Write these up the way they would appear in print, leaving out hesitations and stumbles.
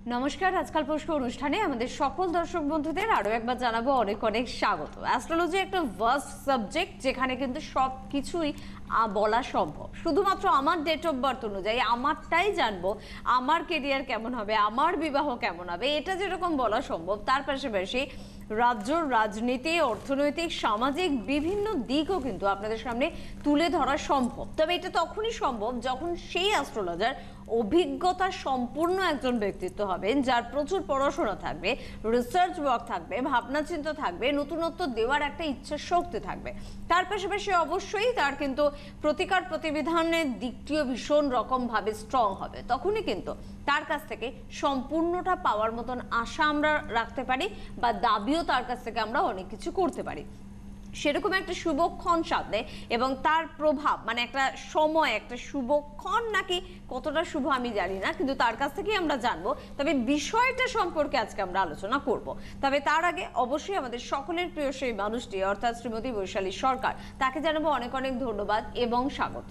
নমস্কার, আজকাল প্রশ্ন অনুষ্ঠানে আমাদের সকল দর্শক বন্ধুদের আরো একবার জানাবো অনেক অনেক স্বাগত। অ্যাস্ট্রোলজি একটা ভাস্ট সাবজেক্ট, যেখানে কিন্তু সবকিছুই বলা সম্ভব। শুধুমাত্র আমার ডেট অফ বার্থ অনুযায়ী আমারটাই জানবো, আমার কেরিয়ার কেমন হবে, আমার বিবাহ কেমন হবে, এটা যেরকম বলা সম্ভব, তার পাশাপাশি রাজ্য, রাজনীতি, অর্থনৈতিক, সামাজিক বিভিন্ন দিকও কিন্তু আপনাদের সামনে তুলে ধরা সম্ভব। তবে এটা তখনই সম্ভব যখন সেই অ্যাস্ট্রোলজার অভিজ্ঞতা সম্পূর্ণ একজন ব্যক্তিত্ব হবেন, যার প্রচুর পড়াশোনা থাকবে, রিসার্চ ওয়ার্ক থাকবে, ভাবনা চিন্তা থাকবে, নতুনত্ব দেওয়ার একটা ইচ্ছা শক্তি থাকবে। তার পাশাপাশি অবশ্যই তার কিন্তু প্রতিকার প্রতিবিধানের দিকটিও ভীষণ রকম ভাবে স্ট্রং হবে। তখনই কিন্তু তার কাছ থেকে সম্পূর্ণটা পাওয়ার মতন আশা আমরা রাখতে পারি, বা দাবিও তার কাছ থেকে আমরা অনেক কিছু করতে পারি। সেরকম একটা শুভক্ষণ সাথে এবং তার প্রভাব, মানে একটা সময়, একটা শুভক্ষণ নাকি কতটা শুভ আমি জানি না, কিন্তু তার কাছ থেকেই আমরা জানবো। তবে বিষয়টা সম্পর্কে আজকে আমরা আলোচনা করব। তবে তার আগে অবশ্যই আমাদের সকলের প্রিয় সেই মানুষটি, অর্থাৎ শ্রীমতী বৈশালী সরকার, তাকে জানাবো অনেক অনেক ধন্যবাদ এবং স্বাগত।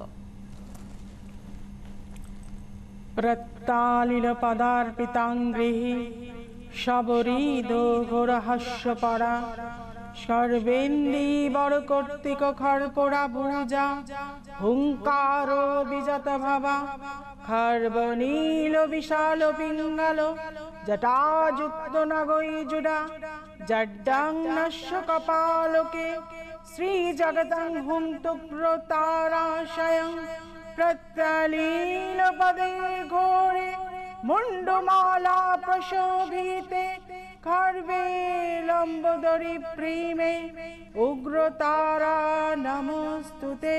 রত্তালিল পদার্পিতাঙ্গৃহি শবরীদো ঘোরহাস্যপরা সর্বেন্দ্রী বড় কর্তিক খর্পরা বুজা হুঙ্কার বিজত ভাবা খর্বনীল বিশাল পিঙ্গল জটাযুক্ত নগৈজুডা জড্ডাং নশ্য কপালকে শ্রী জগতং হুম তুক্রতারাশয়ং প্রত্যলীল পদে ঘোরে মুন্ডমালা প্রশোভিতে খর্বে লম্বোদরি প্রেমে উগ্রতারা নমস্তুতে।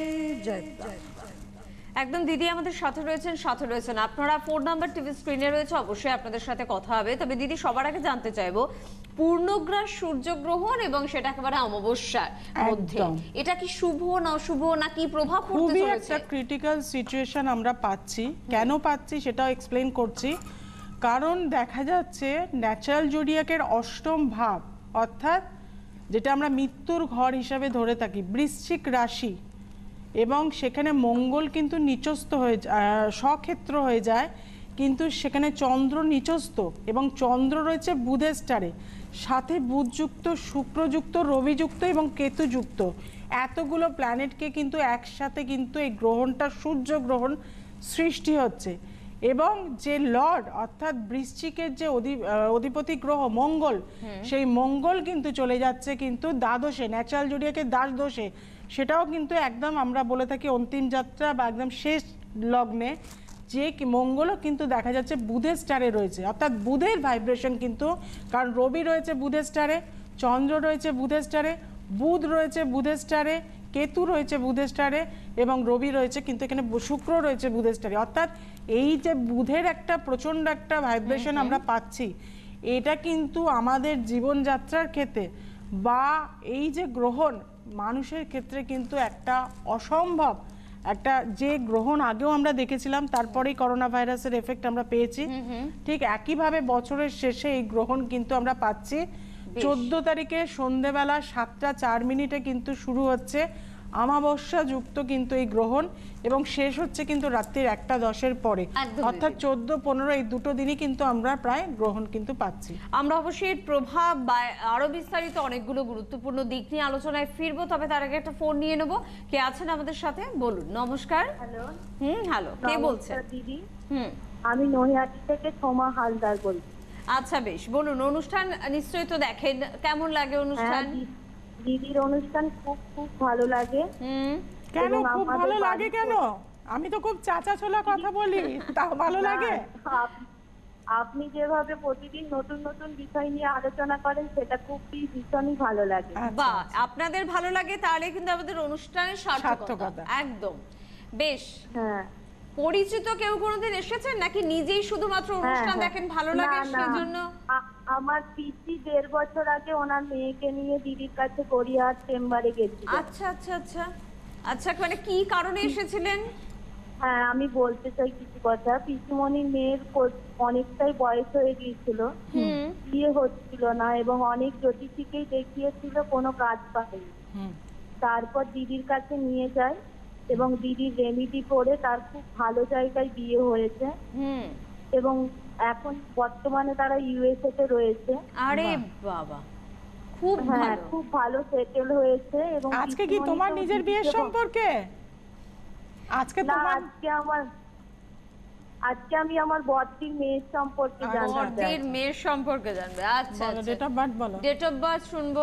একদম দিদি আমাদের সাথে রয়েছেন আপনারা। ফোন নাম্বার টিভি স্ক্রিনে রয়েছে, অবশ্যই আপনাদের সাথে কথা হবে। তবে দিদি, সবার আগে জানতে চাইবো, পূর্ণগ্রাস সূর্যগ্রহণ এবং সেটা একেবারে অমাবস্যার মধ্যে, এটা কি শুভ না অশুভ, না কি প্রভাব পড়তে চলেছে? খুবই একটা ক্রিটিক্যাল সিচুয়েশন আমরা পাচ্ছি। কেন পাচ্ছি সেটাও এক্সপ্লেইন করছি। কারণ দেখা যাচ্ছে ন্যাচারাল জোডিয়াকের অষ্টম ভাব, অর্থাৎ যেটা আমরা মৃত্যুর ঘর হিসাবে ধরে থাকি, বৃশ্চিক রাশি, এবং সেখানে মঙ্গল কিন্তু নিচস্থ হয়ে স্বক্ষেত্র হয়ে যায়, কিন্তু সেখানে চন্দ্র নিচস্থ, এবং চন্দ্র রয়েছে বুধের স্টারে, সাথে বুধযুক্ত, শুক্রযুক্ত, রবিযুক্ত এবং কেতুযুক্ত। এতগুলো প্ল্যানেটকে কিন্তু একসাথে কিন্তু এই গ্রহণটা, সূর্য গ্রহণ সৃষ্টি হচ্ছে। এবং যে লর্ড, অর্থাৎ বৃশ্চিকের যে অধিপতি গ্রহ মঙ্গল, সেই মঙ্গল কিন্তু চলে যাচ্ছে কিন্তু দ্বাদশে, ন্যাচারাল জোডিয়াকের দ্বাদশে। সেটাও কিন্তু একদম আমরা বলে থাকি অন্তিম যাত্রা বা একদম শেষ লগ্নে, যে মঙ্গলও কিন্তু দেখা যাচ্ছে বুধের স্টারে রয়েছে, অর্থাৎ বুধের ভাইব্রেশন কিন্তু। কারণ রবি রয়েছে বুধের স্টারে, চন্দ্র রয়েছে বুধের স্টারে, বুধ রয়েছে বুধের স্টারে, কেতু রয়েছে বুধের স্টারে, এবং রবি রয়েছে কিন্তু এখানে, শুক্র রয়েছে বুধের স্টারে। অর্থাৎ এই যে বুধের একটা প্রচণ্ড একটা ভাইব্রেশন আমরা পাচ্ছি, এটা কিন্তু আমাদের জীবনযাত্রার ক্ষেত্রে বা এই যে গ্রহণ মানুষের ক্ষেত্রে কিন্তু একটা অসম্ভব একটা, যে গ্রহণ আগেও আমরা দেখেছিলাম, তারপরেই করোনা ভাইরাসের এফেক্ট আমরা পেয়েছি, ঠিক একইভাবে বছরের শেষে এই গ্রহণ কিন্তু আমরা পাচ্ছি। 14 তারিখে সন্ধ্যেবেলা 7:04 কিন্তু শুরু হচ্ছে অমাবস্যা যুক্ত কিন্তু এই গ্রহণ, এবং শেষ হচ্ছে কিন্তু রাত্রির 1:10 পরে, অর্থাৎ 14-15 এই দুটো দিনই কিন্তু আমরা প্রায় গ্রহণ কিন্তু পাচ্ছি। আমরা অবশ্যই এর প্রভাব বা আরো বিস্তারিত অনেকগুলো গুরুত্বপূর্ণ দিক নিয়ে আলোচনায় ফিরবো। তবে তার আগে একটা ফোন নিয়ে নেবো। কে আছেন আমাদের সাথে বলুন। নমস্কার। হ্যালো। হ্যালো, কে বলছেন? দিদি, আমি নৈহাটি থেকে সোমা হালদার বলছি। আচ্ছা, বেশ, বলুন। অনুষ্ঠান নিশ্চয়ই তো দেখেন, কেমন লাগে অনুষ্ঠান? দিদির অনুষ্ঠান খুব খুব ভালো লাগে। কেন খুব ভালো লাগে? কেন? আমি তো খুব চাচা ছোলা কথা বলি, তা ভালো লাগে? আপনি যেভাবে প্রতিদিন নতুন নতুন বিষয় নিয়ে আলোচনা করেন, সেটা খুব ভীষণই ভালো লাগে। বাহ, আপনাদের ভালো লাগে, তাহলে কিন্তু আমাদের অনুষ্ঠানের সার্থকতা। একদম। বেশ। হ্যাঁ। পরিচিত কেউ কোনোদিন এসেছেন, নাকি নিজেই শুধুমাত্র অনুষ্ঠান দেখেন, ভালো লাগে সেজন্য? আমার পিসি 1.5 বছর আগে ওনার মেয়েকে নিয়ে দিদির কাছে গড়িয়াহাট চেম্বারে গেছিল। আচ্ছা আচ্ছা আচ্ছা আচ্ছা, মানে কি কারণে এসেছিলেন? হ্যাঁ, আমি বলতে চাই কিছু কথা। পিসিমণির মেয়ের অনেকটাই বয়স হয়ে গিয়েছিল, বিয়ে হচ্ছিল না, এবং অনেক জ্যোতিষীকেই দেখিয়েছিল, কোনো কাজ পায়নি। তারপর দিদির কাছে নিয়ে যায়, এবং দিদির রেমিডি করে তার খুব ভালো জায়গায় বিয়ে হয়েছে। এবং এখন বর্তমানে তারা ইউএসএ তে রয়েছে। আরে বাবা, খুব হ্যাঁ, ভালো। খুব ভালো সেটেল হয়েছে। এবং আজকে কি তোমার নিজের বিয়ের সম্পর্কে? আজকে না, তোমার আজকে আমি আমার বড়দির মেয়ের সম্পর্কে জানতে চাই। বড়দের মেয়ের সম্পর্কে জানবে। আচ্ছা বলো, ডেট অফ বার্থ বলো। ডেট অফ বার্থ শুনবো।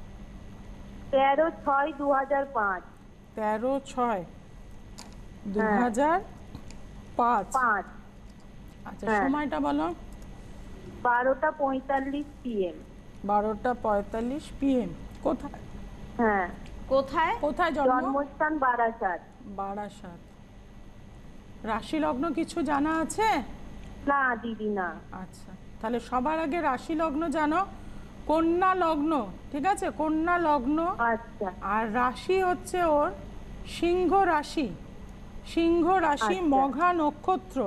13/6/2005। 13/6/2005। আচ্ছা, হ্যাঁ। সময়টা বলো। 12:45 PM। 12:45 PM। কোথায়? হ্যাঁ, কোথায়? কোথায় জন্ম? জন্মস্থান বারাসাত। বারাসাত। রাশি লগ্ন কিছু জানা আছে? না দিদি, না। আচ্ছা, তাহলে সবার আগে রাশি লগ্ন জানো। কন্যা লগ্ন, ঠিক আছে? কন্যা লগ্ন। আচ্ছা আর রাশি হচ্ছে ওর সিংহ রাশি। সিংহ রাশি, আচ্ছা। মঘা নক্ষত্র।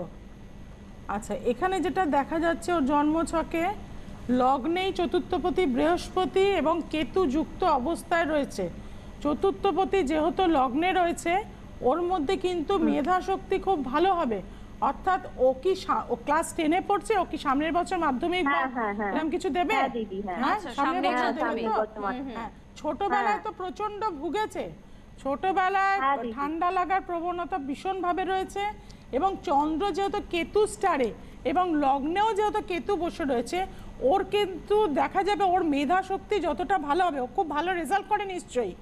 আচ্ছা, এখানে যেটা দেখা যাচ্ছে ওর জন্মছকে লগ্নেই চতুর্থপতি বৃহস্পতি এবং কেতু যুক্ত অবস্থায় রয়েছে। চতুর্থপতি যেহেতু লগ্নে রয়েছে, ওর মধ্যে কিন্তু মেধা শক্তি খুব ভালো হবে। অর্থাৎ ও কি ও ক্লাস 10-এ পড়ছে, ও কি সামনের বছর মাধ্যমিক বা হ্যাঁ। এরকম কিছু দেবে? হ্যাঁ দিদি, হ্যাঁ। হ্যাঁ, আচ্ছা, সামনের সামনের বছর বছর দেবে দেবে। তো? হ্যাঁ, ছোটবেলায় তো প্রচন্ড ভুগেছে। ছোটবেলায় হ্যাঁ দিদি। ঠান্ডা লাগার প্রবণতা ভীষণভাবে রয়েছে। এবং চন্দ্র যেহেতু কেতু স্টারে এবং লগ্নেও যেহেতু কেতু বসে রয়েছে, ওর কিন্তু দেখা যাবে ওর মেধা শক্তি যতটা ভালো হবে, ও খুব ভালো রেজাল্ট করে নিশ্চয়ই।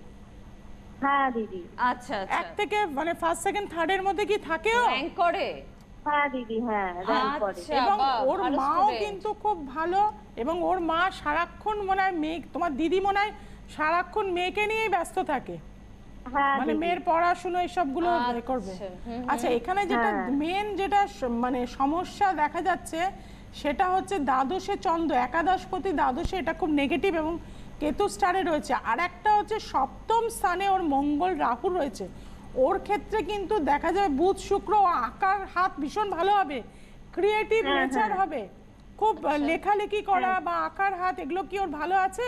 হ্যাঁ দিদি। আচ্ছা এক আচ্ছা, থেকে মানে ফার্স্ট সেকেন্ড থার্ডের মধ্যে কি থাকেও। র্যাঙ্ক করে। হ্যাঁ দিদি, হ্যাঁ, র্যাঙ্ক করে। আচ্ছা। এবং বাহ, ওর ভালো মাও student। কিন্তু খুব ভালো। এবং ওর মা সারাক্ষণ মনে হয় মেয়ে, তোমার দিদি মনে হয় সারাক্ষণ মেয়েকে নিয়েই ব্যস্ত থাকে। হ্যাঁ মানে দিদি। মেয়ের পড়াশুনো এসবগুলো আচ্ছা, করবে। হুম, আচ্ছা, এখানে যেটা হ্যাঁ। মেন যেটা মানে সমস্যা দেখা যাচ্ছে সেটা হচ্ছে দ্বাদশে চন্দ্র, একাদশপতি দ্বাদশে, এটা খুব নেগেটিভ এবং কেতু স্টারে রয়েছে। আর একটা হচ্ছে সপ্তম স্থানে ওর মঙ্গল রাহু রয়েছে। ওর ক্ষেত্রে কিন্তু দেখা যায় বুধ শুক্র ও আঁকার হাত ভীষণ ভালো হবে, ক্রিয়েটিভ হ্যাঁ, নেচার হ্যাঁ। হবে, খুব লেখালেখি করা বা আঁকার হাত, এগুলো কি ওর ভালো আছে?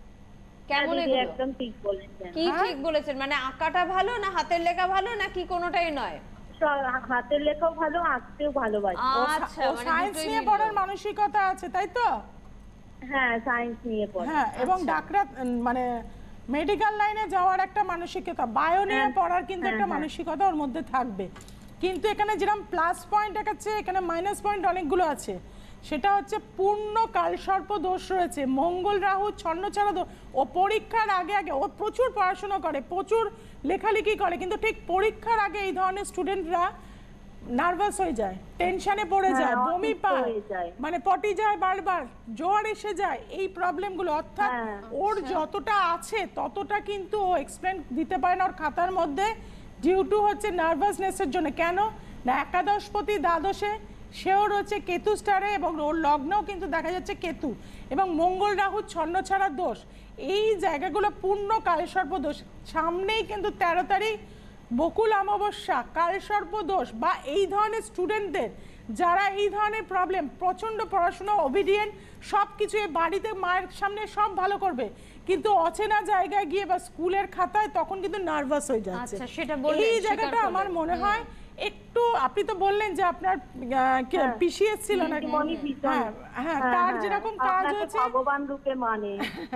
হ্যাঁ কেমন দিদি, এগুলো? একদম ঠিক বলেছেন। কি হ্যাঁ? ঠিক বলেছেন, মানে আঁকাটা ভালো না হাতের লেখা ভালো নাকি কোনোটাই নয়? হাতের লেখাও ভালো, আঁকতেও ভালোবাসে। আচ্ছা, ও মানে সায়েন্স দুটোই নিয়ে মিললো। পড়ার মানসিকতা আছে, তাই তো? হ্যাঁ, সায়েন্স নিয়ে পড়ে। হ্যাঁ, এবং আচ্ছা। ডাক্তার মানে মেডিকেল লাইনে যাওয়ার একটা মানসিকতা, বায়ো নিয়ে হ্যাঁ, পড়ার কিন্তু একটা হ্যাঁ। মানসিকতা ওর মধ্যে থাকবে। কিন্তু এখানে যেরকম প্লাস পয়েন্ট দেখাচ্ছে, এখানে মাইনাস পয়েন্ট অনেকগুলো আছে। সেটা হচ্ছে পূর্ণ কালসর্প দোষ রয়েছে, মঙ্গল রাহু ছন্নছাড়া দোষ। ও পরীক্ষার আগে আগে ও প্রচুর পড়াশোনা করে, প্রচুর লেখালেখি করে, কিন্তু ঠিক পরীক্ষার আগে এই ধরনের স্টুডেন্টরা নার্ভাস হয়ে যায়, টেনশনে পড়ে হ্যাঁ, যায়, বমি অসুস্থ পায়, হয়ে যায়। মানে পটি যায় বারবার, জ্বর এসে যায়, এই প্রবলেমগুলো। অর্থাৎ হ্যাঁ, ওর যতটা আছে ততটা কিন্তু ও এক্সপ্লেন দিতে পারে না ওর খাতার মধ্যে, ডিউ টু হচ্ছে নার্ভাসনেসের জন্য। কেন না, একাদশপতি দ্বাদশে, সেও রয়েছে কেতু স্টারে এবং ওর লগ্নেও কিন্তু দেখা যাচ্ছে কেতু এবং মঙ্গল রাহু ছন্নছাড়া দোষ। এই জায়গাগুলো পূর্ণ কালসর্প দোষ। সামনেই কিন্তু 13 তারিখ বকুল অমাবস্যা, কালসর্প দোষ। বা এই ধরনের স্টুডেন্টদের যারা এই ধরনের প্রবলেম, প্রচণ্ড পড়াশোনা, ওবিডিয়েন্ট, সব কিছু বাড়িতে মায়ের সামনে সব ভালো করবে, কিন্তু অচেনা জায়গায় গিয়ে বা স্কুলের খাতায় তখন কিন্তু নার্ভাস হয়ে যাচ্ছে। আচ্ছা, সেটা বললেন, এই স্বীকার জায়গাটা আমার করলেন। মনে হয় একটু, আপনি তো বললেন যে আপনার পিসি ছিল না? পিসিমণি ভীষণ। হ্যাঁ হ্যাঁ, হ্যাঁ, তার হ্যাঁ। যেরকম কাজ আপনাকে হয়েছে ভগবান রূপে মানে।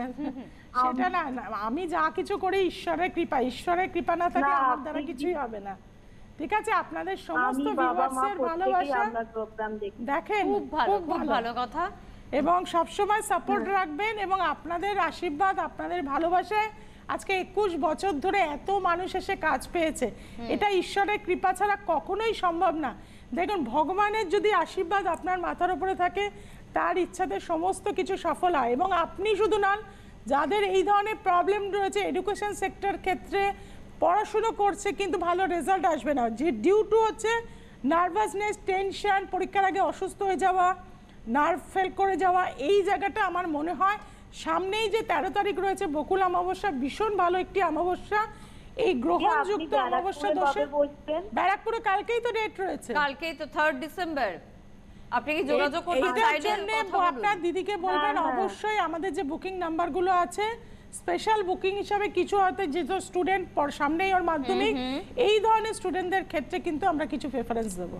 সেটা না, না, আমি যা কিছু করি ঈশ্বরের কৃপা, ঈশ্বরের কৃপা না থাকলে না, আমার দ্বারা আপনি কিছুই হবে না। ঠিক আছে, আপনাদের সমস্ত আমি বাবা মা ভিউয়ার্সের প্রত্যেকেই ভালোবাসা আপনার প্রোগ্রাম দেখি। দেখেন, খুব ভালো, খুব ভালো কথা। এবং সবসময় সাপোর্ট রাখবেন এবং আপনাদের আশীর্বাদ, আপনাদের ভালোবাসায় আজকে 21 বছর ধরে এত মানুষ এসে কাজ পেয়েছে। এটা ঈশ্বরের কৃপা ছাড়া কখনোই সম্ভব না। দেখুন, ভগবানের যদি আশীর্বাদ আপনার মাথার উপরে থাকে, তার ইচ্ছাতে সমস্ত কিছু সফল হয়। এবং আপনি শুধু নন, যাদের এই ধরনের প্রবলেম রয়েছে এডুকেশন সেক্টর ক্ষেত্রে, পড়াশুনো করছে কিন্তু ভালো রেজাল্ট আসবে না, যে ডিউ টু হচ্ছে নার্ভাসনেস, টেনশন, পরীক্ষার আগে অসুস্থ হয়ে যাওয়া, নার্ভ ফেল করে যাওয়া, এই জায়গাটা আমার মনে হয় সামনেই যে 13 তারিখ রয়েছে বকুল অমাবস্যা, ভীষণ ভালো একটি অমাবস্যা। এই গ্রহণযুক্ত অমাবস্যা দোষে বলছেন ব্যারাকপুরে কালকেই তো ডেট রয়েছে, কালকেই তো 3 ডিসেম্বর। আপনি কি যোগাযোগ করতে এইটার চাইলেন? জন্য কথা বলুন। আপনার দিদিকে বলবেন হ্যাঁ, হ্যাঁ। অবশ্যই আমাদের যে বুকিং নাম্বারগুলো আছে, স্পেশাল বুকিং হিসাবে কিছু হয়তো যে স্টুডেন্ট সামনেই ওর মাধ্যমিক, এই ধরনের স্টুডেন্টদের ক্ষেত্রে কিন্তু আমরা কিছু প্রেফারেন্স দেবো।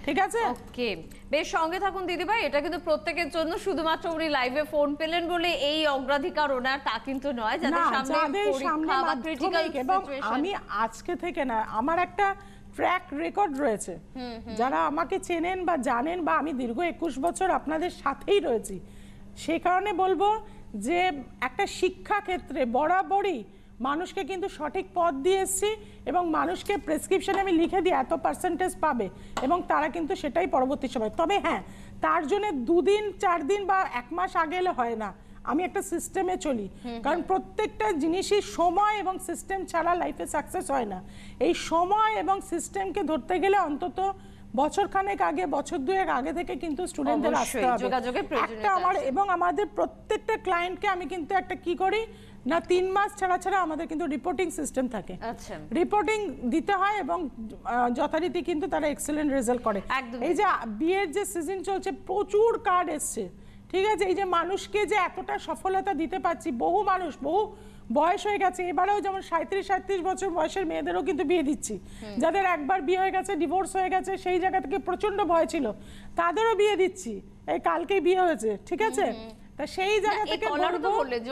ঠিক আছে? ওকে, বেশ সঙ্গে থাকুন দিদিভাই। এটা কিন্তু প্রত্যেকের জন্য, শুধুমাত্র উনি লাইভে ফোন পেলেন বলে এই অগ্রাধিকার ওনার তা কিন্তু নয়। যাদের সামনে পরীক্ষা বা ক্রিটিক্যাল এবং সিচুয়েশন। আমি আজকে থেকে না, আমার একটা ট্র্যাক রেকর্ড রয়েছে, যারা আমাকে চেনেন বা জানেন, বা আমি দীর্ঘ 21 বছর আপনাদের সাথেই রয়েছি, সেই কারণে বলবো যে একটা শিক্ষা ক্ষেত্রে বরাবরই মানুষকে কিন্তু সঠিক পথ দিয়ে এসেছি, এবং মানুষকে প্রেসক্রিপশনে আমি লিখে দিই এত পার্সেন্টেজ পাবে, এবং তারা কিন্তু সেটাই পরবর্তী সময়। তবে হ্যাঁ, তার জন্য 2 দিন 4 দিন বা 1 মাস আগে এলে হয় না। আমি একটা সিস্টেমে চলি, কারণ প্রত্যেকটা জিনিসই সময় এবং সিস্টেম ছাড়া লাইফে সাকসেস হয় না। এই সময় এবং সিস্টেমকে ধরতে গেলে অন্তত বছরখানেক আগে, বছর 2 আগে থেকে কিন্তু স্টুডেন্টদের আসতে হবে। যোগাযোগের একটা প্রয়োজনীয়তা আমার আছে। এবং আমাদের প্রত্যেকটা ক্লায়েন্টকে আমি কিন্তু একটা কি করি না, 3 মাস ছাড়া ছাড়া আমাদের কিন্তু রিপোর্টিং সিস্টেম থাকে। আচ্ছা, রিপোর্টিং দিতে হয়, এবং যথারীতি কিন্তু তারা এক্সেলেন্ট রেজাল্ট করে। একদম। এই যে বিয়ের যে সিজন চলছে, প্রচুর কার্ড এসছে, ঠিক আছে? এই যে মানুষকে যে এতটা সফলতা দিতে পারছি, বহু মানুষ, বহু বয়স হয়ে গেছে, এবারেও যেমন 37 বছর বয়সের মেয়েদেরও কিন্তু বিয়ে দিচ্ছি, যাদের একবার বিয়ে হয়ে গেছে, ডিভোর্স হয়ে গেছে, সেই জায়গা থেকে প্রচন্ড ভয় ছিল, তাদেরও বিয়ে দিচ্ছি। এই কালকেই বিয়ে হয়েছে, ঠিক আছে? তা সেই জায়গা থেকে বলবো,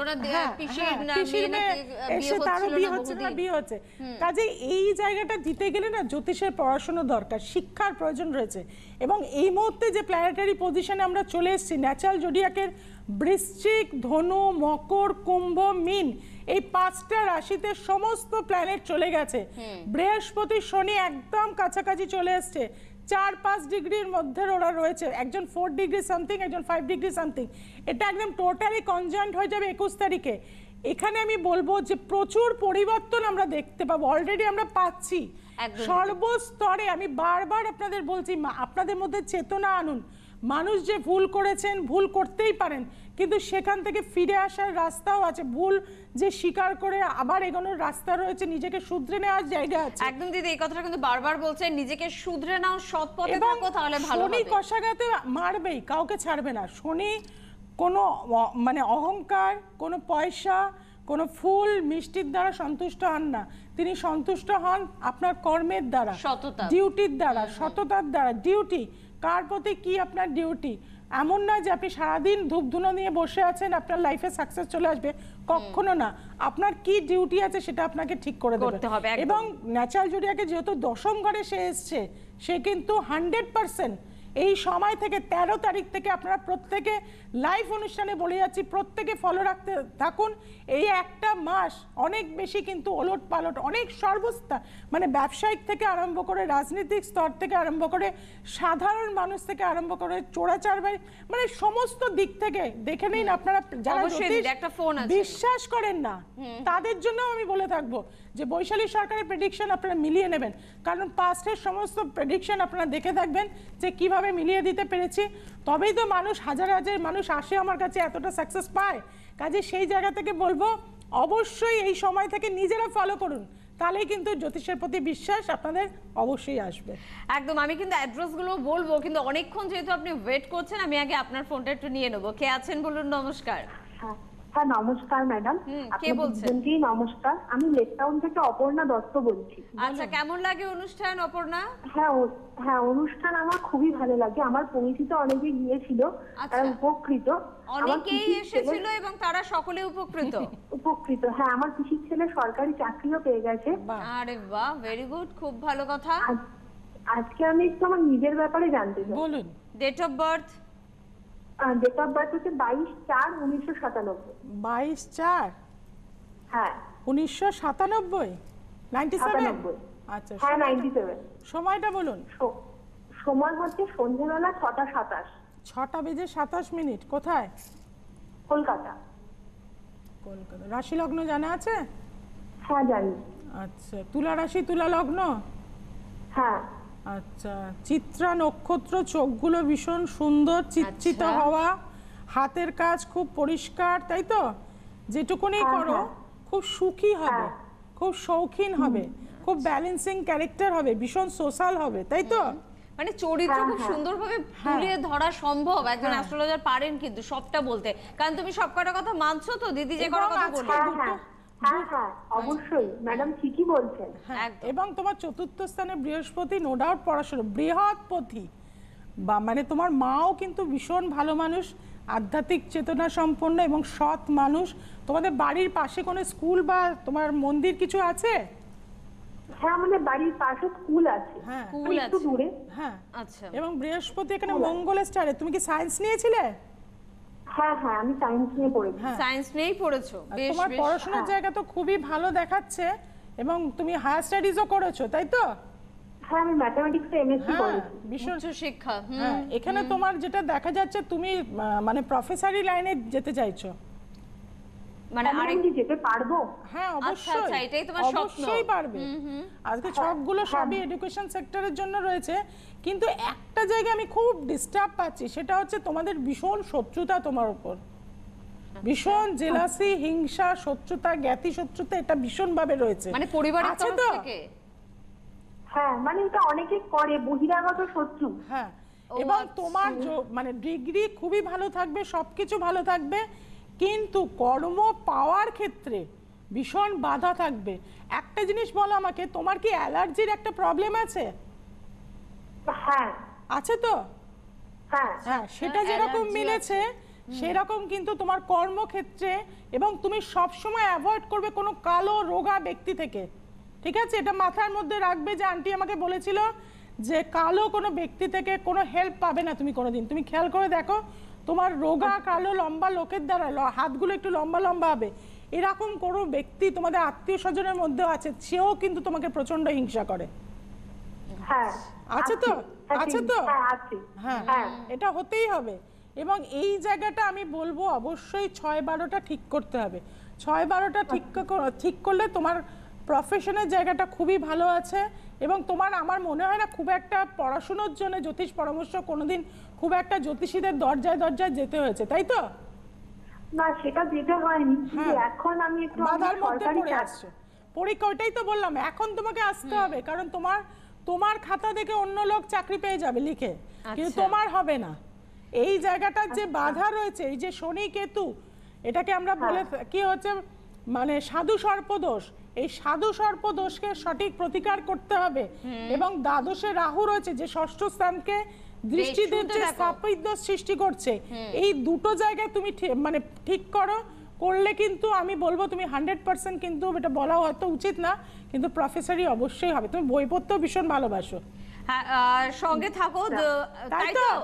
তারও বিয়ে হচ্ছে না, বিয়ে হচ্ছে। কাজে এই জায়গাটা দিতে গেলে না জ্যোতিষের পড়াশোনা দরকার, শিক্ষার প্রয়োজন রয়েছে। এবং এই মুহূর্তে যে প্ল্যানেটারি পজিশনে আমরা চলে এসেছি, ন্যাচারাল জোডিয়াকের বৃশ্চিক, ধনু, মকর, কুম্ভ, মীন, এই 5টা রাশিতে সমস্ত প্ল্যানেট চলে গেছে। বৃহস্পতি, শনি একদম কাছাকাছি চলে এসছে, 4-5 ডিগ্রির মধ্যে ওরা রয়েছে। একজন 4 ডিগ্রি সামথিং, একজন 5 ডিগ্রি সামথিং। এটা একদম টোটালি কনজান্ট হয়ে যাবে 21 তারিখে। এখানে আমি বলবো যে প্রচুর পরিবর্তন আমরা দেখতে পাবো, অলরেডি আমরা পাচ্ছি সর্বস্তরে। আমি বারবার আপনাদের বলছি, আপনাদের মধ্যে চেতনা আনুন। মানুষ যে ভুল করেছেন, ভুল করতেই পারেন, কিন্তু সেখান থেকে ফিরে আসার রাস্তাও আছে। ভুল যে স্বীকার করে আবার এগোনোর রাস্তা রয়েছে, নিজেকে শুধরে নেওয়ার জায়গা আছে। একদম দিদি, এই কথাটা কিন্তু বারবার বলছেন, নিজেকে শুধরে নাও, সৎ পথে থাকো, তাহলে ভালো হবে। শনি কষাঘাতে মারবেই, কাউকে ছাড়বে না। শনি কোনো মানে অহংকার, কোনো পয়সা, কোনো ফুল মিষ্টির দ্বারা সন্তুষ্ট হন না। তিনি সন্তুষ্ট হন আপনার কর্মের দ্বারা, সততা, ডিউটির দ্বারা, সততার দ্বারা। ডিউটি কার প্রতি কি আপনার ডিউটি, এমন না যে আপনি সারাদিন ধূপধুনো নিয়ে বসে আছেন আপনার লাইফে সাকসেস চলে আসবে, কখনো না। আপনার কি ডিউটি আছে সেটা আপনাকে ঠিক করে করতে হবে। এবং ন্যাচারাল জোডিয়াকে যেহেতু 10ম ঘরে সে এসছে, সে কিন্তু 100% এই সময় থেকে 13 তারিখ থেকে আপনারা প্রত্যেকে লাইভ অনুষ্ঠানে বলে যাচ্ছি, প্রত্যেকে ফলো রাখতে থাকুন। এই একটা মাস অনেক বেশি কিন্তু ওলট পালট, অনেক সর্বস্তা, মানে ব্যবসায়িক থেকে আরম্ভ করে, রাজনৈতিক স্তর থেকে আরম্ভ করে, সাধারণ মানুষ থেকে আরম্ভ করে, চোরাচারবাই, মানে সমস্ত দিক থেকে দেখে নিন। আপনারা যারা বিশ্বাস করেন না তাদের জন্য আমি বলে থাকবো যে বৈশালী সরকারের প্রেডিকশন আপনারা মিলিয়ে নেবেন, কারণ পাস্টের সমস্ত প্রেডিকশন আপনারা দেখে থাকবেন যে কিভাবে মিলিয়ে দিতে পেরেছি। তবেই তো মানুষ, হাজার হাজার মানুষ আসে আমার কাছে, এতটা সাকসেস পায়। কাজে সেই জায়গা থেকে বলবো অবশ্যই এই সময় থেকে নিজেরা ফলো করুন, তাহলেই কিন্তু জ্যোতিষের প্রতি বিশ্বাস আপনাদের অবশ্যই আসবে। একদম। আমি কিন্তু অ্যাড্রেসগুলো বলবো, কিন্তু অনেকক্ষণ যেহেতু আপনি ওয়েট করছেন, আমি আগে আপনার ফোনটা একটু নিয়ে নেবো। কে আছেন বলুন? নমস্কার। হ্যাঁ নমস্কার ম্যাডাম। কে বলছেন? নমস্কার, আমি লেক টাউন থেকে অপর্ণা দত্ত বলছি। আচ্ছা, কেমন লাগে অনুষ্ঠান অপর্ণা? হ্যাঁ অনুষ্ঠান আমার খুবই ভালো লাগে। আমার পরিচিত অনেকে গিয়েছিল, তারা উপকৃত। অনেকেই এসেছিল এবং তারা সকলে উপকৃত। উপকৃত, হ্যাঁ। আমার পিসির ছেলে সরকারি চাকরিও পেয়ে গেছে। আরে বাহ, ভেরি গুড, খুব ভালো কথা। আজকে আমি একটু আমার নিজের ব্যাপারে জানতে চাই। বলুন। Date of birth? Date of birth হচ্ছে 22/4/1997। 22/4? হ্যাঁ। 1997? 97? আচ্ছা, হ্যাঁ 97। সময়টা বলুন। সময় হচ্ছে সন্ধ্যাবেলা 6:27। 6:27। কোথায়? কলকাতা। কলকাতা। রাশি লগ্ন জানা আছে? হ্যাঁ জানি। আচ্ছা, তুলা রাশি, তুলা লগ্ন? হ্যাঁ। আচ্ছা, চিত্রা নক্ষত্র, চোখগুলো ভীষণ সুন্দর, চিত্রিত হওয়া, হাতের কাজ খুব পরিষ্কার, তাই তো? যেটুকুনি করো খুব সুখী হবে, খুব শৌখিন হবে, খুব ব্যালেন্সিং ক্যারেক্টার হবে, ভীষণ সোশ্যাল হবে, তাই তো? মানে চরিত্র খুব সুন্দরভাবে তুলে ধরা সম্ভব। একজন অ্যাস্ট্রোলজার পারেন কিন্তু সবটা বলতে, কারণ তুমি সবকটা কথা মানছো তো দিদি, যে কটা কথা বললে। হ্যাঁ অবশ্যই ম্যাডাম, ঠিকই বলছেন। এবং তোমার 4র্থ স্থানে বৃহস্পতি, নো ডাউট পড়াশোনা, বৃহৎপতি, বা মানে তোমার মাও কিন্তু ভীষণ ভালো মানুষ, আধ্যাত্মিক চেতনা সম্পন্ন এবং সৎ মানুষ। তোমাদের বাড়ির পাশে কোনো স্কুল বা তোমার মন্দির কিছু আছে? হ্যাঁ, আমাদের বাড়ির পাশে স্কুল আছে, হ্যাঁ স্কুল একটু আছে। দূরে। হ্যাঁ, আচ্ছা, এবং বৃহস্পতি এখানে মঙ্গলের স্টারে। তুমি কি সায়েন্স নিয়েছিলে? হ্যাঁ হ্যাঁ, আমি সায়েন্স নিয়ে পড়েছি। হ্যাঁ। সায়েন্স নিয়েই পড়েছো, আর বেশ তোমার বেশ। পড়াশোনার জায়গা তো খুবই ভালো দেখাচ্ছে, এবং তুমি হায়ার স্টাডিজও করেছো, তাই তো? হ্যাঁ, আমি ম্যাথামেটিক্সে এমএসসি হ্যাঁ, করেছি। ভীষণ। উচ্চ শিক্ষা। হ্যাঁ, এখানে তোমার যেটা দেখা যাচ্ছে তুমি মানে প্রফেসরি লাইনে যেতে চাইছো। মানে আমি আরেক কি যেতে পারবো? হ্যাঁ, আচ্ছা, অবশ্যই এটাই তোমার স্বপ্ন। অবশ্যই পারবে। আজকে ছকগুলো সবই এডুকেশন সেক্টরের জন্য রয়েছে, কিন্তু একটা জায়গায় আমি খুব ডিস্টার্ব পাচ্ছি, সেটা হচ্ছে তোমাদের ভীষণ শত্রুতা তোমার উপর, ভীষণ জেলাসি, হিংসা, শত্রুতা, জ্ঞাতি শত্রুতা, এটা ভীষণ ভাবে রয়েছে। মানে পরিবারের আছে তরফ তো? থেকে? হ্যাঁ, মানে এটা অনেকে করে, বহিরাগত শত্রু। হ্যাঁ, ও এবং আচ্ছা। তোমার মানে ডিগ্রি খুবই ভালো থাকবে, সবকিছু ভালো থাকবে, কিন্তু কর্ম পাওয়ার ক্ষেত্রে ভীষণ বাধা থাকবে। একটা জিনিস বলো আমাকে, তোমার কি অ্যালার্জির একটা প্রবলেম আছে? হ্যাঁ আছে তো? হ্যাঁ হ্যাঁ, সেটা যেরকম অ্যালার্জি মিলেছে সেরকম কিন্তু তোমার কর্মক্ষেত্রে, এবং তুমি সব সময় অ্যাভয়েড করবে কোনো কালো রোগা ব্যক্তি থেকে, ঠিক আছে? এটা মাথার মধ্যে রাখবে যে আন্টি আমাকে বলেছিল যে কালো কোনো ব্যক্তি থেকে কোনো হেল্প পাবে না তুমি কোনোদিন। তুমি খেয়াল করে দেখো, তোমার রোগা কালো লম্বা লোকের দ্বারা হাতগুলো একটু লম্বা লম্বা হবে, এরকম কোনো ব্যক্তি তোমাদের আত্মীয় স্বজনের মধ্যেও আছে, সেও কিন্তু তোমাকে প্রচন্ড হিংসা করে। হ্যাঁ, আছে তো? হ্যাঁ, আছে তো? হ্যাঁ আছে। হ্যাঁ, হ্যাঁ। এটা হতেই হবে। এবং এই জায়গাটা আমি বলবো অবশ্যই 6-12টা ঠিক করতে হবে। 6-12টা ঠিক করলে তোমার প্রফেশনের জায়গাটা খুবই ভালো আছে, এবং তোমার আমার মনে হয় না খুব একটা পড়াশোনার জন্য জ্যোতিষ পরামর্শ কোনোদিন খুব একটা জ্যোতিষীদের দরজায় দরজায় যেতে হয়েছে, তাই তো? না, সেটা যেতে হয়নি, কিন্তু হ্যাঁ। এখন আমি একটু বাধার মধ্যে সরকারি পড়ে আসছে পরীক্ষা, ওইটাই তো বললাম, এখন তোমাকে আসতে হবে, কারণ তোমার খাতা দেখে অন্য লোক চাকরি পেয়ে যাবে লিখে, কিন্তু আচ্ছা। তোমার হবে না। এই জায়গাটার যে বাধা রয়েছে, এই যে শনি কেতু, এটাকে আমরা বলে কি হচ্ছে মানে সাধু সর্পদোষ, এই সাধু সর্পদোষকে সঠিক প্রতিকার করতে হবে। এবং দ্বাদশে রাহু রয়েছে, যে ষষ্ঠ স্থানকে দৃষ্টি শুনতে দিচ্ছে, দেখো। স্থাপিত দোষ সৃষ্টি করছে। এই দুটো জায়গায় তুমি মানে ঠিক করলে কিন্তু আমি বলবো তুমি 100%, কিন্তু এটা বলা হয়তো উচিত না, কিন্তু প্রফেসরই অবশ্যই হবে। তুমি বই পড়তেও ভীষণ ভালোবাসো। হ্যাঁ, সঙ্গে থাকো, তাই তাই তো? তো?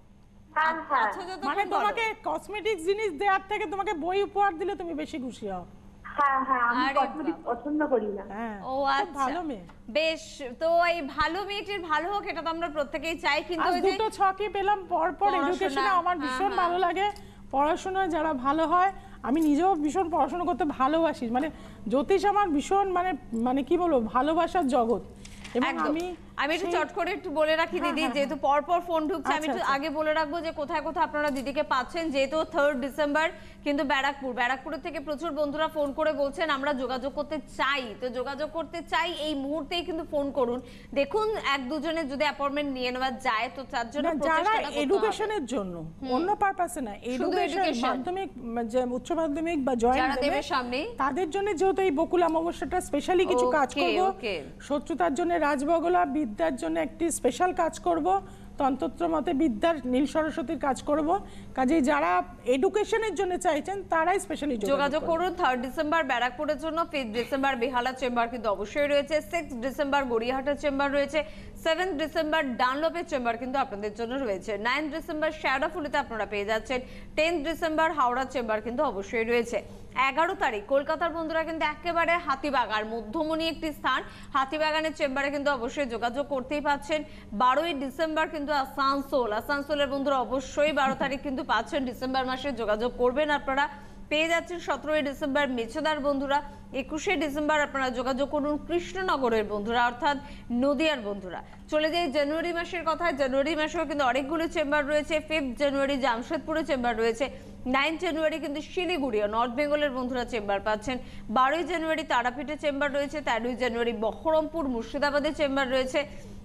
হ্যাঁ হ্যাঁ আচ্ছা, যতক্ষণ মানে বলো। তোমাকে কসমেটিক্স জিনিস দেওয়ার থেকে তোমাকে বই উপহার দিলে তুমি বেশি খুশি হও। হ্যাঁ হ্যাঁ, আমি আরে কসমেটিক্স পছন্দ করি না। হ্যাঁ, ও খুব আচ্ছা, ভালো মেয়ে। বেশ। তো এই ভালো মেয়েটির ভালো হোক, এটা তো আমরা প্রত্যেকেই চাই, কিন্তু আজ ওই যে দুটো ছকই পেলাম পর পড়াশোনা, এডুকেশনে, আমার হ্যাঁ, ভীষণ হ্যাঁ। ভালো লাগে। পড়াশোনায় যারা ভালো হয়, আমি নিজেও ভীষণ পড়াশোনা করতে ভালোবাসি, মানে জ্যোতিষ আমার ভীষণ মানে কি বলবো, ভালোবাসার জগৎ। এবং একদম। আমি একটু চট করে একটু বলে রাখি দিদি, যেহেতু পরপর ফোন ঢুকছে, আমি একটু আচ্ছা। আগে বলে রাখবো যে কোথায় কোথায় আপনারা দিদিকে পাচ্ছেন। যেহেতু 3rd ডিসেম্বর কিন্তু ব্যারাকপুরের থেকে প্রচুর বন্ধুরা ফোন করে বলছেন আমরা যোগাযোগ করতে চাই, তো যোগাযোগ করতে চাই এই মুহূর্তেই কিন্তু ফোন করুন। দেখুন এক দুজনে যদি অ্যাপয়েন্টমেন্ট নিয়ে নেওয়া যায় তো তার জন্য যারা প্রচেষ্টাটা করতে হবে। এডুকেশনের জন্য, অন্য পারপাসে না, এডুকেশন, education। মাধ্যমিক যে উচ্চ মাধ্যমিক বা জয়েন্ট যারা দেবে সামনে, তাদের জন্য যেহেতু এই বকুল অমাবস্যাটা স্পেশালি কিছু কাজ Okay, করব, okay। শত্রুতার জন্য রাজবগলা, বিদ্যার জন্য একটি স্পেশাল কাজ করব, তন্ত্র মতে বিদ্যার নীল সরস্বতীর কাজ করব। কাজেই যারা এডুকেশনের জন্য চাইছেন তারাই স্পেশালি যোগাযোগ করুন। 3rd ডিসেম্বর ব্যারাকপুরের জন্য, 5th ডিসেম্বর বেহালা চেম্বার কিন্তু অবশ্যই রয়েছে, 6th ডিসেম্বর গড়িয়াহাটের চেম্বার রয়েছে, 7th ডিসেম্বর ডানলপের চেম্বার কিন্তু আপনাদের জন্য রয়েছে, 9th ডিসেম্বর শেয়াডাফুলিতে আপনারা পেয়ে যাচ্ছেন, 10th ডিসেম্বর হাওড়া চেম্বার কিন্তু অবশ্যই রয়েছে। 11 তারিখ কলকাতার বন্ধুরা কিন্তু একেবারে হাতিবাগান, মধ্যমণি একটি স্থান, হাতিবাগানের চেম্বারে কিন্তু অবশ্যই যোগাযোগ করতেই পাচ্ছেন। 12ই ডিসেম্বর কিন্তু আসানসোলের বন্ধুরা অবশ্যই 12 তারিখ কিন্তু পাচ্ছেন, ডিসেম্বর মাসে যোগাযোগ করবেন আপনারা, পেয়ে যাচ্ছেন। 17ই ডিসেম্বর মেছেদার বন্ধুরা, 21শে ডিসেম্বর আপনারা যোগাযোগ করুন কৃষ্ণনগরের বন্ধুরা, অর্থাৎ নদিয়ার বন্ধুরা। চলে যাই জানুয়ারি মাসের কথায়, জানুয়ারি মাসেও কিন্তু অনেকগুলো চেম্বার রয়েছে। 5th জানুয়ারি জামশেদপুরে চেম্বার রয়েছে, 9 জানুয়ারি কিন্তু শিলিগুড়িও নর্থ বেঙ্গলের বন্ধুরা চেম্বার পাচ্ছেন, 12ই জানুয়ারি তারাপীঠে চেম্বার রয়েছে, 13ই জানুয়ারি বহরমপুর মুর্শিদাবাদে চেম্বার রয়েছে,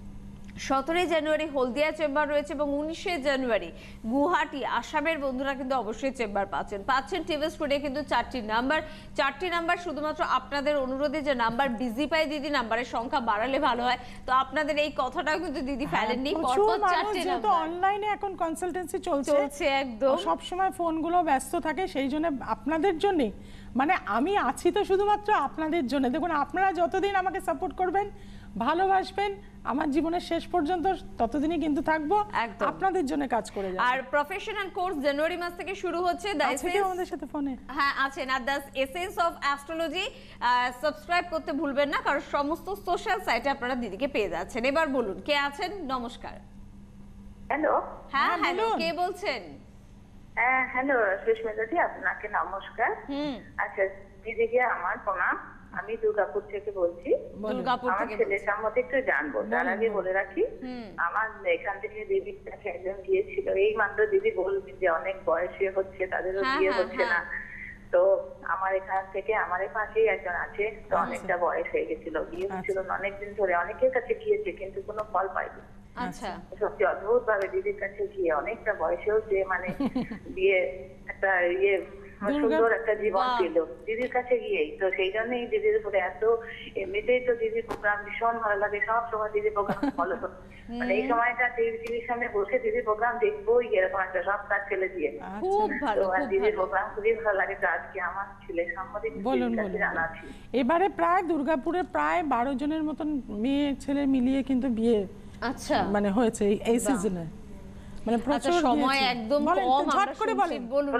17 জানুয়ারি হলদিয়া চেম্বার রয়েছে এবং 19 জানুয়ারি গুয়াহাটি আসামের বন্ধুরা কিন্তু অবশ্যই চেম্বার পাচ্ছেন টিভি স্টুডিও কিন্তু 4টি নাম্বার শুধুমাত্র আপনাদের অনুরোধে যে নাম্বার বিজি পাই দিদি নাম্বারের সংখ্যা বাড়ালে ভালো হয়, তো আপনাদের এই কথাটাও কিন্তু দিদি ফেলেননি। পরপর 4টি নাম্বার অনলাইনে এখন কনসালটেন্সি চলছে একদম, সব সময় ফোনগুলো ব্যস্ত থাকে, সেই জন্য আপনাদের জন্য মানে আমি আছি তো শুধুমাত্র আপনাদের জন্য। দেখুন আপনারা যতদিন আমাকে সাপোর্ট করবেন, ভালোবাসবেন আমার জীবনের শেষ পর্যন্ত, ততদিনই কিন্তু থাকবো আপনাদের জন্য কাজ করে যাব। আর প্রফেশনাল কোর্স জানুয়ারি মাস থেকে শুরু হচ্ছে। আমাদের সাথে ফোনে হ্যাঁ আছেন, আর the essence of astrology subscribe করতে ভুলবেন না, কারণ সমস্ত সোশ্যাল সাইটে আপনারা দিদিকে পেয়ে যাচ্ছেন। এবার বলুন কে আছেন? নমস্কার। হ্যালো। হ্যাঁ হ্যালো, কে বলছেন? হ্যালো সুস্মিতাদি, আপনাকে নমস্কার। আচ্ছা দিদিকে আমার প্রণাম, আমি দুর্গাপুর থেকে বলছি। দুর্গাপুর আমার থেকে ছেলের সম্বন্ধে একটু জানবো, তার আগে বলে রাখি আমার এখান থেকে দিদির কাছে একজন গিয়েছিল, এই মাত্র দিদি বলবেন যে অনেক বয়সে হচ্ছে তাদেরও বিয়ে হচ্ছে না, তো আমার এখান থেকে আমার পাশেই একজন আছে, তো অনেকটা বয়স হয়ে গেছিল, বিয়ে হচ্ছিল অনেকদিন ধরে, অনেকের কাছে গিয়েছে কিন্তু কোনো ফল পাইনি। আচ্ছা, সত্যি অদ্ভুত ভাবে দিদির কাছে গিয়ে অনেকটা বয়সেও যে মানে বিয়ে একটা সুন্দর একটা জীবন ছিল দিদির কাছে গিয়েই, তো সেই জন্যই দিদির উপরে এত, এমনিতেই তো দিদির প্রোগ্রাম ভীষণ ভালো লাগে, সব সময় দিদির প্রোগ্রাম ফলো করি, মানে এই সময়টা টিভির সামনে বসে দিদির প্রোগ্রাম দেখবোই এরকম একটা সব কাজ ছেলে দিয়ে, খুব ভালো, তো দিদির প্রোগ্রাম খুবই ভালো লাগে। তো আজকে আমার ছেলের সম্বন্ধে জানা আছে। এবারে প্রায় দুর্গাপুরে প্রায় 12 জনের মতন মেয়ে ছেলে মিলিয়ে কিন্তু বিয়ে আচ্ছা মানে হয়েছে এই সিজনে, মানে প্রচুর সময় একদম কম, ঝট করে বলেন। বলুন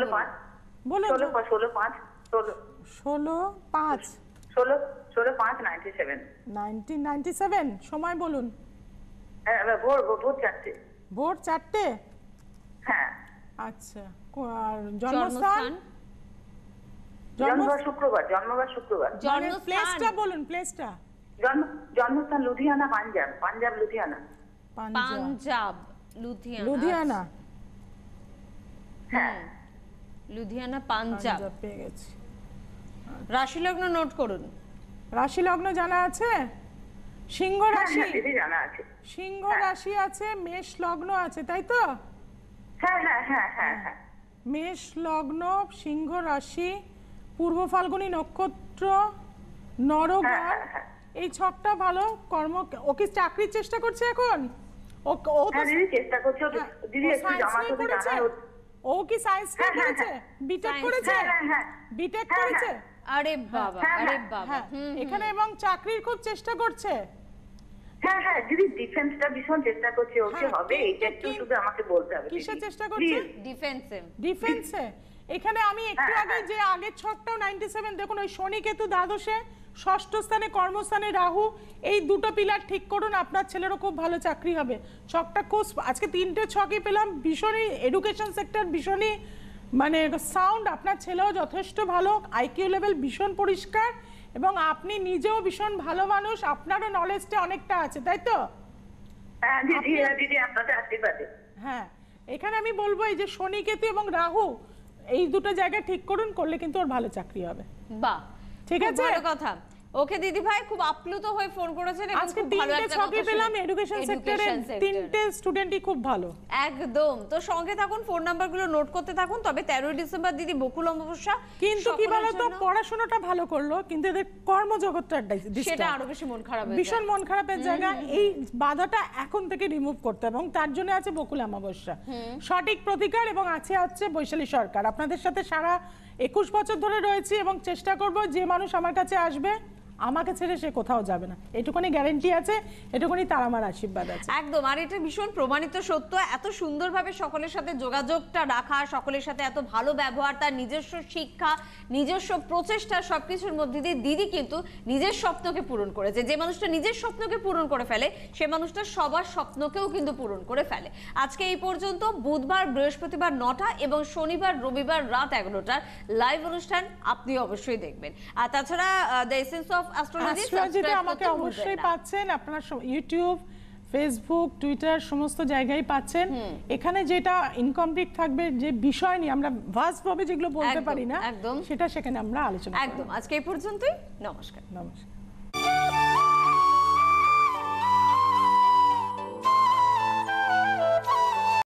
1997 সময় বলুন। ভোর 4টে। হ্যাঁ আচ্ছা, আর জন্মস্থান? শুক্রবার। প্লেসটা বলুন, প্লেসটা। জন্মস্থান লুধিয়ানা, পাঞ্জাব লুধিয়ানা। পাঞ্জাব লুধিয়ানা। হ্যাঁ লুধিয়ানা পাঞ্জাব পেয়ে গেছি। রাশি লগ্ন নোট করুন। রাশি লগ্ন জানা আছে? সিংহ রাশি। দিদি জানা আছে। সিংহ রাশি আছে, মেষ লগ্ন আছে, তাই তো? হ্যাঁ। মেষ লগ্ন, সিংহ রাশি, পূর্ব ফাল্গুনী নক্ষত্র, নরগণ, এই ছকটা ভালো। কর্ম, ও কি চাকরির চেষ্টা করছে এখন? ও তো চেষ্টা করছে দিদি, একটু জামা তো জানা। ও কি সায়েন্স নিয়ে করেছে? বিটেক করেছে? বিটেক করেছে? আরে বাবা, আরে বাবা। এখানে এবং চাকরির খুব চেষ্টা করছে। হ্যাঁ দিদি, ডিফেন্সটা ভীষণ চেষ্টা করছে, ওকে হবে, এইটা একটু শুধু আমাকে বলতে হবে। কিসের চেষ্টা করছে? ডিফেন্সে। এখানে আমি একটু আগে যে আগের ছকটাও 97, দেখুন ওই শনি কেতু দ্বাদশে, ষষ্ঠ স্থানে কর্মস্থানে রাহু, এই দুটো পিলার ঠিক করুন, আপনার ছেলেরও খুব ভালো চাকরি হবে। ছকটা খুব, আজকে 3টে ছকই পেলাম, ভীষণই এডুকেশন সেক্টর ভীষণই মানে সাউন্ড, আপনার ছেলেও যথেষ্ট ভালো, আইকিউ লেভেল ভীষণ পরিষ্কার, এবং আপনি নিজেও ভীষণ ভালো মানুষ, আপনারও নলেজটা অনেকটা আছে, তাই তো? হ্যাঁ দিদি, আপনাদের আশীর্বাদে। হ্যাঁ, এখানে আমি বলবো এই যে শনি কেতু এবং রাহু, এই দুটো জায়গা ঠিক করুন, করলে কিন্তু ওর ভালো চাকরি হবে। বাহ, ঠিক আছে, ভালো কথা। ওকে দিদি ভাই, খুব আপ্লুত হয়ে ফোন করেছেন এবং আজকে খুব ভালো 3টে একটা ছকই কথা পেলাম এডুকেশন সেক্টরে, 3টে স্টুডেন্টই খুব ভালো। একদম, তো সঙ্গে থাকুন, ফোন নাম্বারগুলো নোট করতে থাকুন। তবে 13 ডিসেম্বর দিদি বকুল অমাবস্যা, কিন্তু কি বলতো, পড়াশোনাটা ভালো করলো কিন্তু এদের কর্মজগৎটা সেটা আরো বেশি মন খারাপ, ভীষণ মন খারাপের জায়গা। এই বাধাটা এখন থেকে রিমুভ করতে হবে, এবং তার জন্য আছে বকুল অমাবস্যা, সঠিক প্রতিকার, এবং আছে হচ্ছে বৈশালী সরকার। আপনাদের সাথে সারা 21 বছর ধরে রয়েছি, এবং চেষ্টা করব যে মানুষ আমার কাছে আসবে আমাকে ছেড়ে সে কোথাও যাবে না, এটুকুনি গ্যারান্টি আছে, এটুকুনি তার আমার আশীর্বাদ আছে। একদম, আর এটা ভীষণ প্রমাণিত সত্য। এত সুন্দরভাবে সকলের সাথে যোগাযোগটা রাখা, সকলের সাথে এত ভালো ব্যবহার, তার নিজস্ব শিক্ষা, নিজস্ব প্রচেষ্টা, সবকিছুর মধ্যে দিয়ে দিদি কিন্তু নিজের স্বপ্নকে পূরণ করেছে। যে মানুষটা নিজের স্বপ্নকে পূরণ করে ফেলে, সে মানুষটা সবার স্বপ্নকেও কিন্তু পূরণ করে ফেলে। আজকে এই পর্যন্ত। বুধবার, বৃহস্পতিবার 9টা এবং শনিবার, রবিবার রাত 11টার লাইভ অনুষ্ঠান আপনি অবশ্যই দেখবেন। আর তাছাড়া দ্য এসেন্স অফ অ্যাস্ট্রোলজিতে আমাকে অবশ্যই পাচ্ছেন, আপনারা ইউটিউব, ফেসবুক, টুইটার সমস্ত জায়গায় পাচ্ছেন। এখানে যেটা ইনকমপ্লিট থাকবে, যে বিষয় নিয়ে আমরা ভাস্ট ভাবে যেগুলো বলতে পারি না, সেটা সেখানে আমরা আলোচনা করব। একদম, আজকে এই পর্যন্তই। নমস্কার। নমস্কার।